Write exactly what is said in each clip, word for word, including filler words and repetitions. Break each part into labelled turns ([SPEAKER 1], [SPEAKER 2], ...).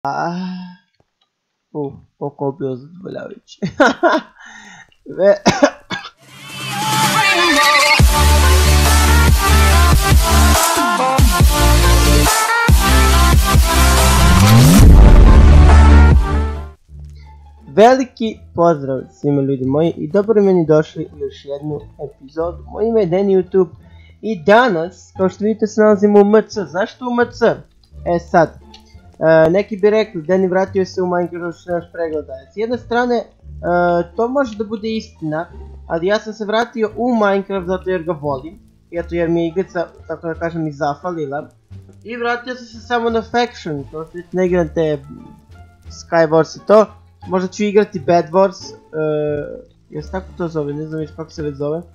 [SPEAKER 1] U, oko bio zadovoljavajući. Veliki pozdrav svima ljudi moji i dobro meni došli u još jednu epizodu. Moje ime je Danny YouTube i danas, kao što vidite, se nalazimo u M C. Zašto u M C? E sad, uh, neki bi rekli Danny vratio se u Minecraft što nemaš pregledaje. S jedne strane, uh, to može da bude istina, ali ja sam se vratio u Minecraft zato jer ga volim. I eto jer mi je igrica, tako da kažem, i zafalila. I vratio sam se samo na Faction, to što ne igram te Skywars i to. Možda ću igrati Bed Wars, uh, jer se tako to zove, ne znam već kako se već zove.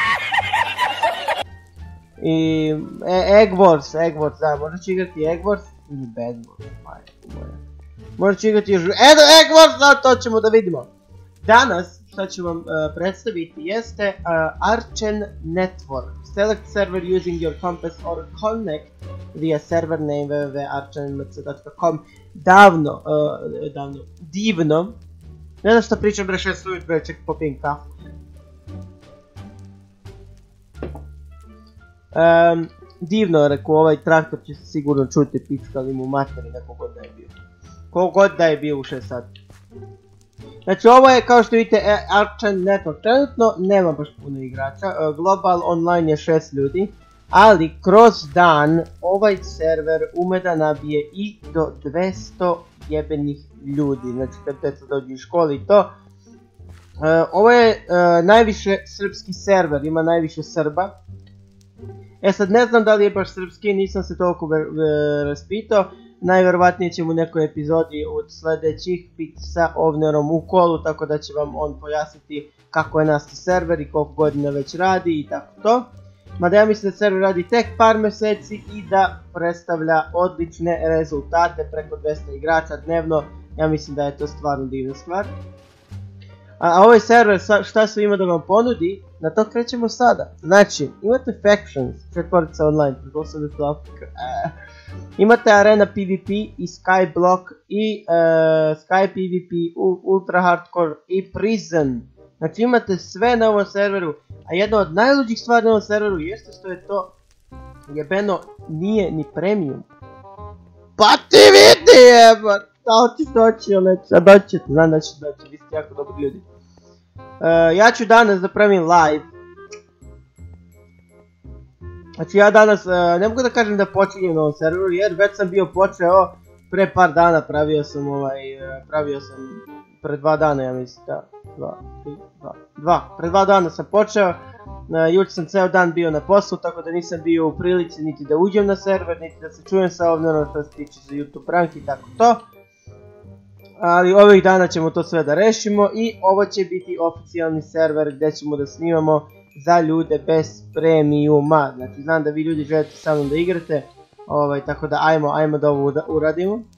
[SPEAKER 1] I e, Egg Wars, Egg Wars, da, možda ću igrati Egg Wars ili Bed Wars, majko moja. Možda ću igrati još, eto Egg Wars, da, to ćemo da vidimo. Danas, što ću vam uh, predstaviti, jeste uh, Archen Network. Select server using your compass or connect via server name w w w dot archen m c dot com. Davno, uh, davno, divno. Ne znam što pričam bre šest ujutro, ček popijem kafu. Um, divno, rekao, ovaj traktor će se sigurno čuti, piskali mu materi na kogod da je bio. Kogod da je bio u šest sati. Znači ovo je, kao što vidite, Archen Network. Trenutno nema baš puno igrača, uh, global online je šest ljudi. Ali kroz dan ovaj server ume da nabije i do dvesta jebenih ljudi, znači kad deca dođu iz škole i to. Uh, ovo je uh, najviše srpski server, ima najviše Srba. E sad ne znam da li je baš srpski, nisam se toliko raspitao. Najverovatnije ćemo u nekoj epizodi od sljedećih biti sa Ovnerom u kolu, tako da će vam on pojasniti kako je nastao server i koliko godina već radi i tako to. Mada ja mislim da server radi tek par mjeseci i da predstavlja odlične rezultate, preko dvesta igrača dnevno. Ja mislim da je to stvarno divna stvar. A, a ovaj server šta sve ima da vam ponudi, na to krećemo sada. Znači, imate Factions, četvorica online, uh, imate Arena PvP i Skyblock i uh, Sky PvP, Ultra Hardcore i Prison. Znači imate sve na ovom serveru, a jedna od najluđih stvari na ovom serveru jeste što je to jebeno nije ni premium. Pa ti vidi jeba, da hoćeš doći ili neće, a doći ćete, znam da ćete doći, vi ste jako dobri ljudi. Uh, ja ću danas da pravim live. Znači ja danas, uh, ne mogu da kažem da počinjem na ovom serveru jer već sam bio počeo pre par dana, pravio sam ovaj, uh, pravio sam pre dva dana ja mislim, da, dva, tri, dva, dva, pre dva dana sam počeo, uh, juče sam ceo dan bio na poslu, tako da nisam bio u prilici niti da uđem na server, niti da se čujem sa ovdje što se tiče za YouTube prank i tako to. Ali ovih dana ćemo to sve da rešimo i ovo će biti oficijalni server gdje ćemo da snimamo za ljude bez premiuma. Znači znam da vi ljudi želite sa mnom da igrate, ovaj, tako da ajmo, ajmo da ovo uradimo. Uh,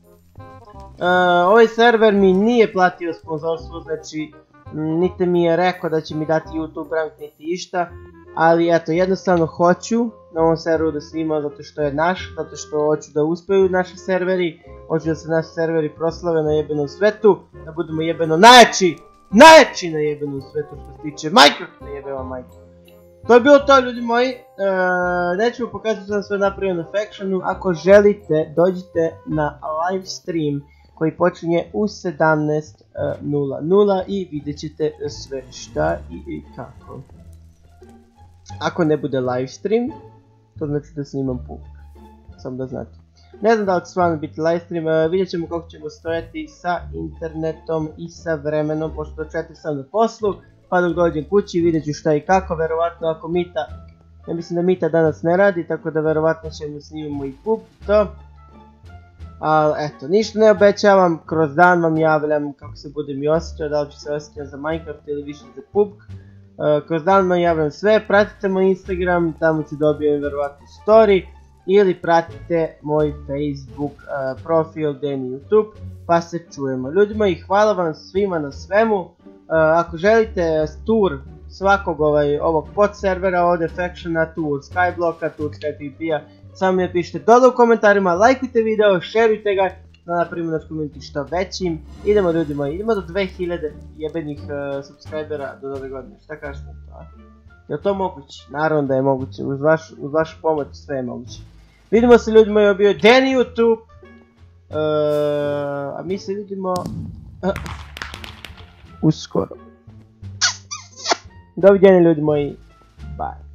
[SPEAKER 1] ovaj server mi nije platio sponzorstvo, znači niti mi je rekao da će mi dati YouTube rank niti išta. Ali eto, jednostavno hoću na ovom serveru da snimam zato što je naš, zato što hoću da uspeju naši serveri, hoću da se naši serveri proslave na jebenom svetu, da budemo jebeno najjači, najjači na jebenom svetu što se tiče Minecraft, na jebeva Minecraft. To je bilo to ljudi moji, e, nećemo pokazati što sam sve napravio na Factionu. Ako želite dođite na live stream koji počinje u sedamnaest nula nula i vidjet ćete sve šta i kako. Ako ne bude live stream, to znači da snimam puk, samo da znate. Ne znam da li će stvarno biti live stream, uh, vidjet ćemo kako ćemo stojati sa internetom i sa vremenom, pošto do četiri sam na poslu, pa dok dođem kući vidjet ću šta i kako, verovatno ako Mita, ja mislim da Mita danas ne radi, tako da verovatno ćemo snimamo i pub, to. Ali eto, ništa ne obećavam, kroz dan vam javljam kako se budem i osjećao, da li ću se osjećati za Minecraft ili više za pub. Uh, kroz dan vam javljam sve, pratite moj Instagram, tamo ću dobijem verovatno story, ili pratite moj Facebook uh, profil Danny YouTube, pa se čujemo. Ljudima i hvala vam svima na svemu. Uh, ako želite tour svakog ovaj, ovog podservera, ovdje Factiona, tour Skyblocka, tour Sky PvP-a, samo mi napišite dole u komentarima, lajkujte video, šerujte ga da napravimo naš community što većim. Idemo ljudi moji, idemo do dve hiljade jebenih uh, subscribera do nove godine, šta kažete to, a? Je li to moguće? Naravno da je moguće, uz, vaš, uz vašu pomoć sve je moguće. Vidimo se ljudi moji, bio je Danny YouTube, uh, a mi se vidimo uh, uskoro. Doviđenja ljudi moji, bye.